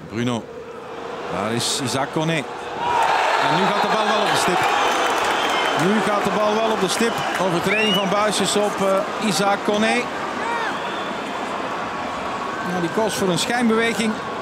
Bruno. Daar is Isaac Koné. En nu gaat de bal wel op de stip. Nu gaat de bal wel op de stip. Overtreding van Buijsjes op Isaac Koné. Nou, die kost voor een schijnbeweging.